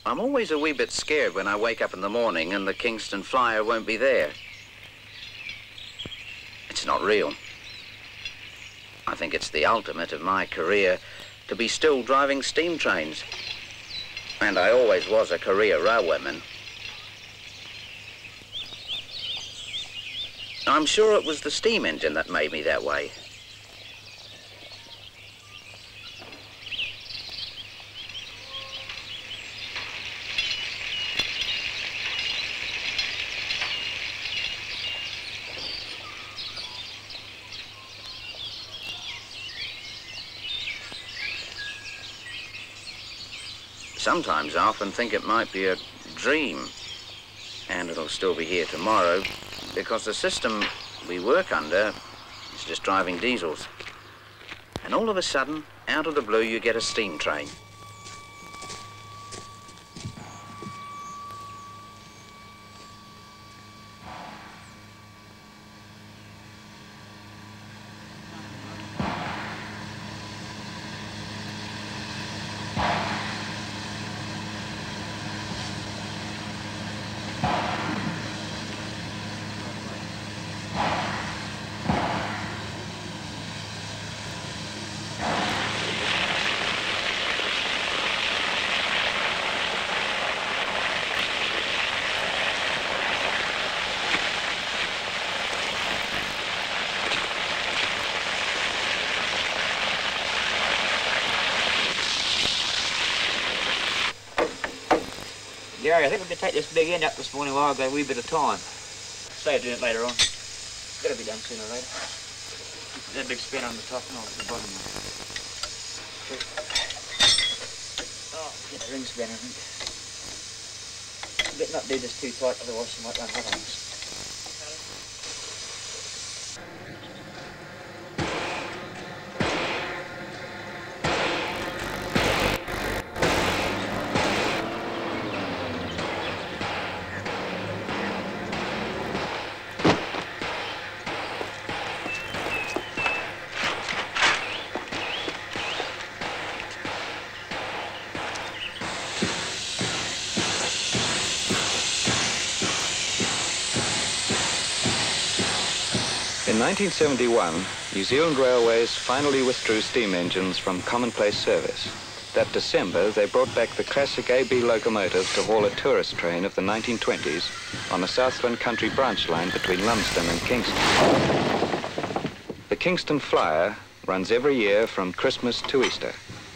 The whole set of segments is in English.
I'm always a wee bit scared when I wake up in the morning and the Kingston Flyer won't be there. It's not real. I think it's the ultimate of my career to be still driving steam trains. And I always was a career railwayman. I'm sure it was the steam engine that made me that way. Sometimes I often think it might be a dream, and it'll still be here tomorrow, because the system we work under is just driving diesels. And all of a sudden, out of the blue, you get a steam train. Gary, I think we could take this big end up this morning while I've got a wee bit of time. Say doing it later on. It's got to be done sooner or later. That big spin on the top and all to the bottom. Oh, get the ring spinner, I think. Better not do this too tight, otherwise you might run hot on us. In 1971, New Zealand Railways finally withdrew steam engines from commonplace service. That December, they brought back the classic AB locomotive to haul a tourist train of the 1920s on the Southland Country branch line between Lumsden and Kingston. The Kingston Flyer runs every year from Christmas to Easter.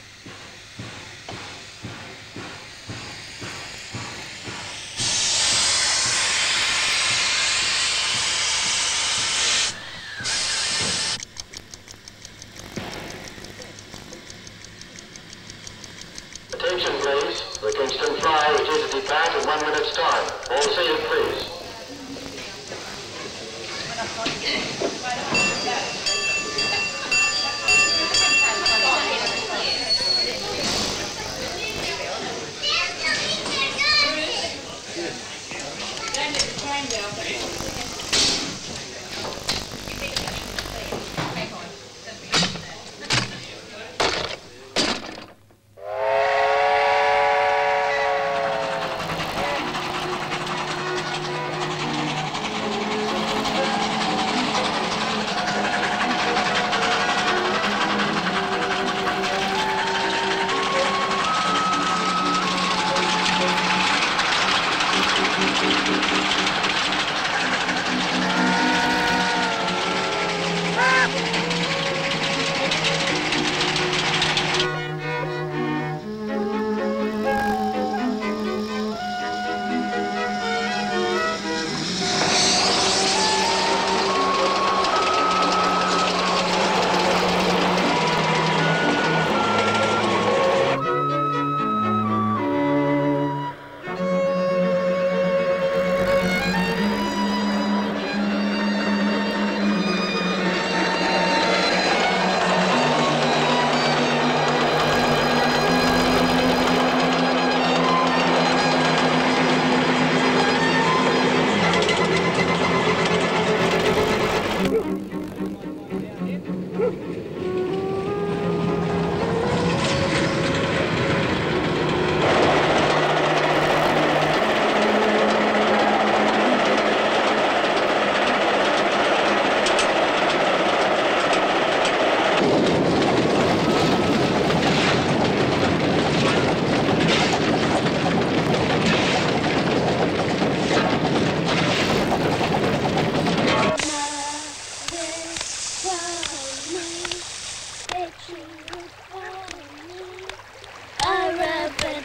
Attention please, the Kingston Flyer is due to depart in 1 minute's time. All seated please.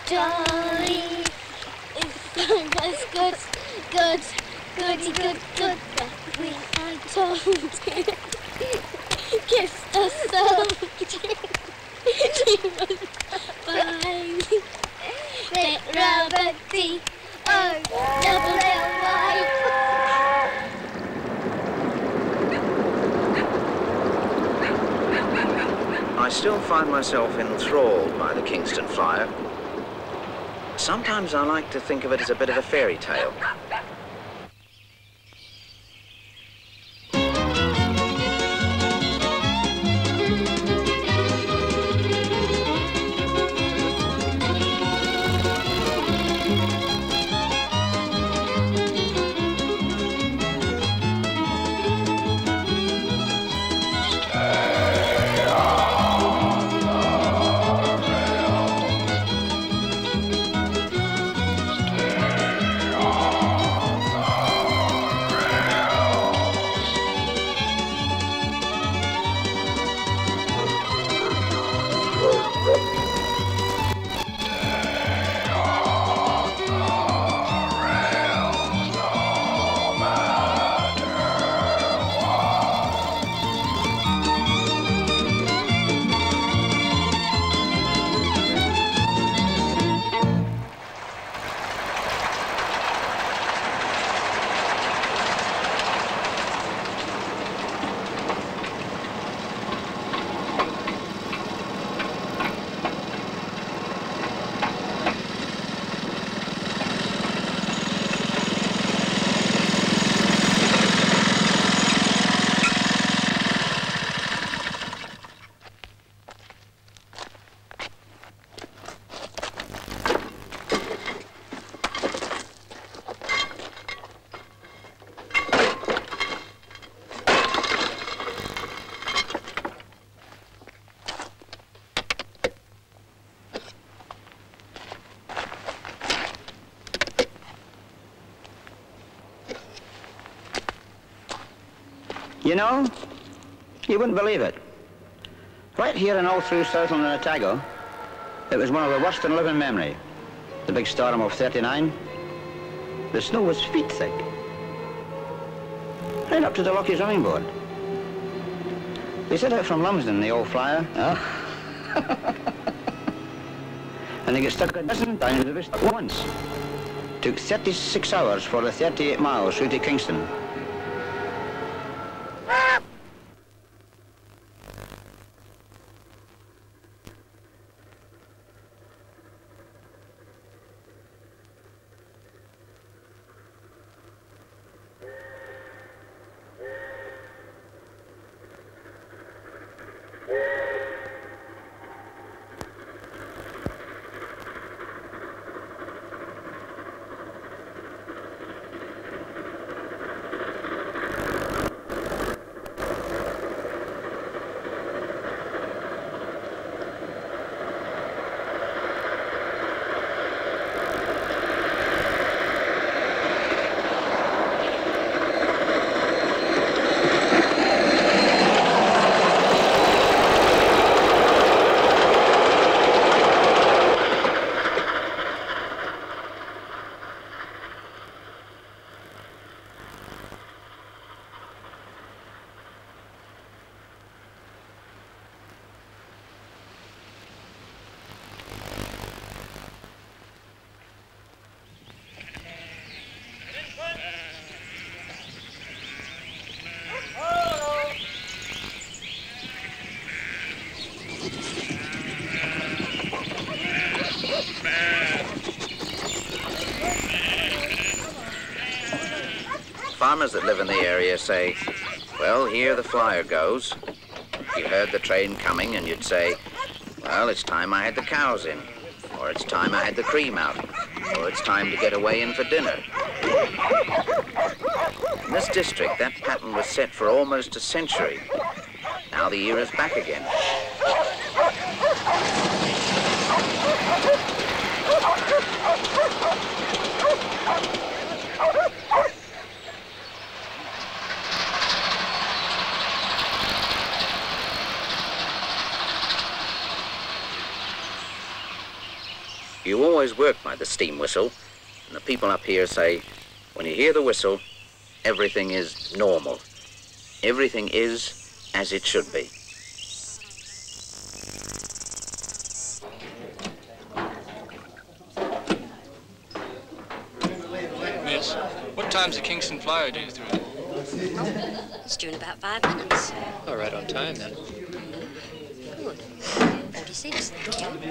darling, if I was good, good, goody, good, good, that we I told you. Kiss the soldier, she was fine. Thick rubber tea, oh, double L-Y. I still find myself enthralled by the Kingston Flyer. Sometimes I like to think of it as a bit of a fairy tale. You know, you wouldn't believe it. Right here and all through Southland and Otago, it was one of the worst in living memory. The big storm of '39. The snow was feet thick. Right up to the Lockie's running board. They set out from Lumsden, the old flyer. Oh. And they get stuck a dozen times if it's once. Took 36 hours for the 38 miles through to Kingston. Farmers that live in the area say, well, here the flyer goes. You heard the train coming and you'd say, well, it's time I had the cows in, or it's time I had the cream out, or it's time to get away in for dinner. In this district, that pattern was set for almost a century. Now the era's back again. You always work by the steam whistle, and the people up here say, when you hear the whistle, everything is normal. Everything is as it should be. Miss, what time's the Kingston Flyer due through? It's due in about 5 minutes. All right, on time then. Good. 46, thank you.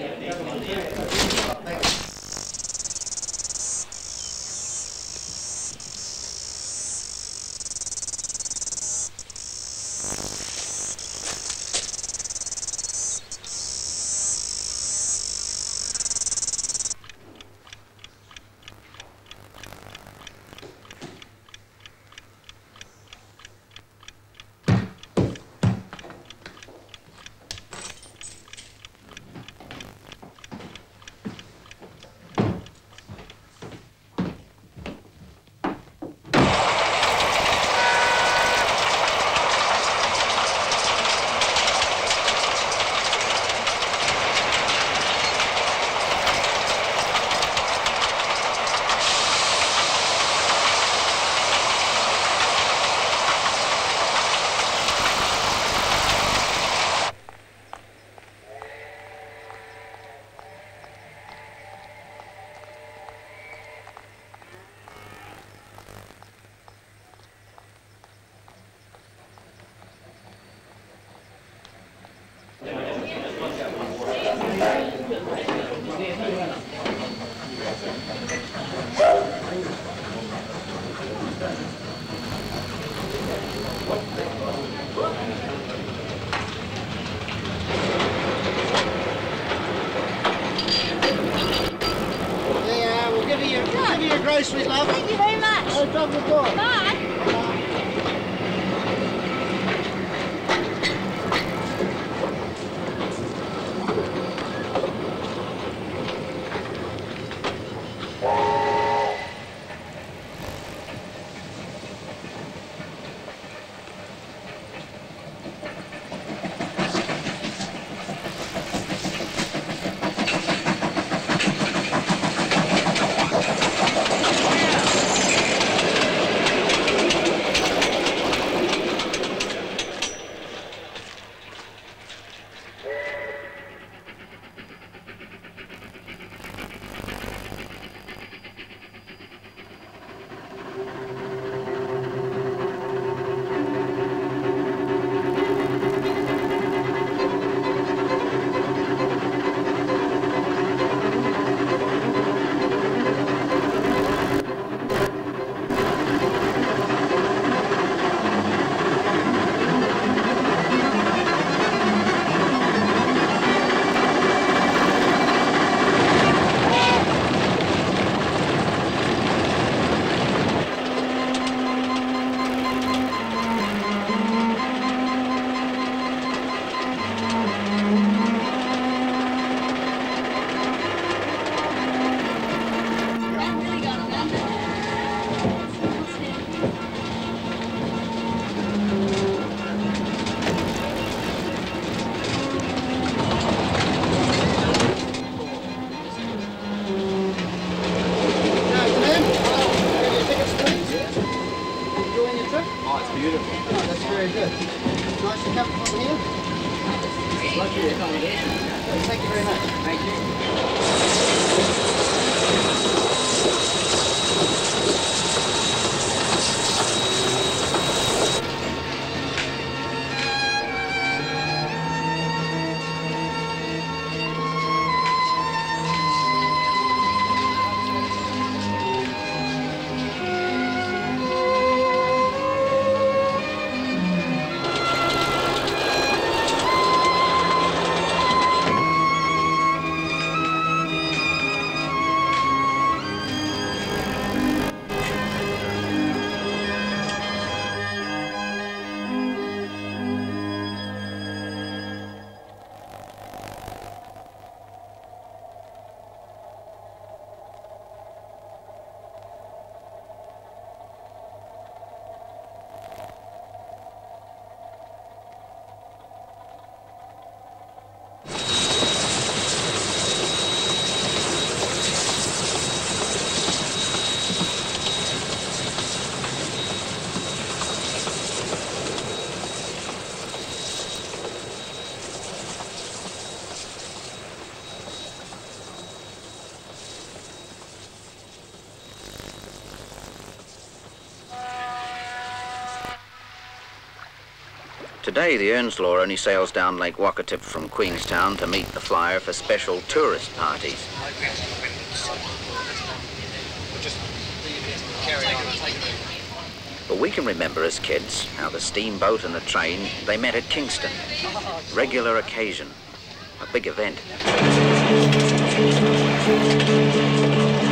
Groceries, love. Thank you very much. No trouble at all. Bye. Thank you very much. Thank you. Today, the Earnslaw only sails down Lake Wakatip from Queenstown to meet the Flyer for special tourist parties. But we can remember as kids how the steamboat and the train, they met at Kingston. Regular occasion, a big event.